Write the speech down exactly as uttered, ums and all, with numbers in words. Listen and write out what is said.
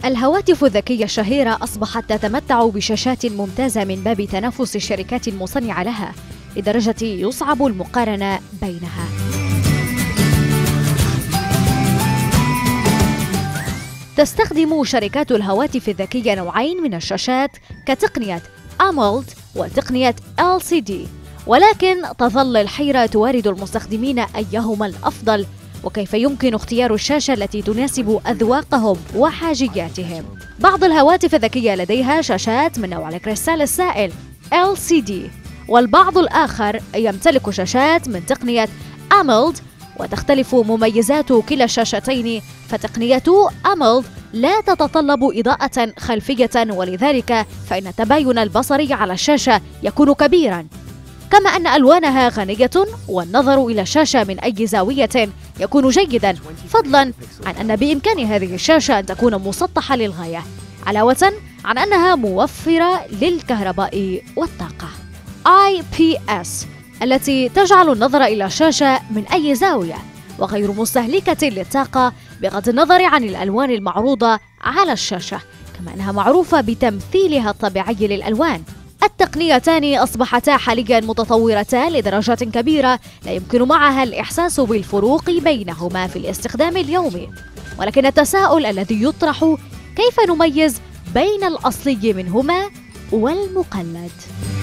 الهواتف الذكية الشهيرة أصبحت تتمتع بشاشات ممتازة من باب تنافس الشركات المصنعة لها، لدرجة يصعب المقارنة بينها. تستخدم شركات الهواتف الذكية نوعين من الشاشات كتقنية أمولد وتقنية إل سي دي، ولكن تظل الحيرة توارد المستخدمين أيهما الأفضل وكيف يمكن اختيار الشاشة التي تناسب أذواقهم وحاجياتهم. بعض الهواتف الذكية لديها شاشات من نوع الكريستال السائل إل سي دي، والبعض الآخر يمتلك شاشات من تقنية أمولد، وتختلف مميزات كلا الشاشتين، فتقنية أمولد لا تتطلب إضاءة خلفية، ولذلك فإن التباين البصري على الشاشة يكون كبيراً، كما أن ألوانها غنية والنظر إلى الشاشة من أي زاوية يكون جيداً، فضلاً عن أن بإمكان هذه الشاشة أن تكون مسطحة للغاية، علاوة عن أنها موفرة للكهرباء والطاقة. آي بي إس التي تجعل النظر إلى الشاشة من أي زاوية وغير مستهلكة للطاقة بغض النظر عن الألوان المعروضة على الشاشة، كما أنها معروفة بتمثيلها الطبيعي للألوان. التقنيتان أصبحتا حاليا متطورتان لدرجة كبيرة لا يمكن معها الإحساس بالفروق بينهما في الاستخدام اليومي، ولكن التساؤل الذي يطرح: كيف نميز بين الأصلي منهما والمقلد؟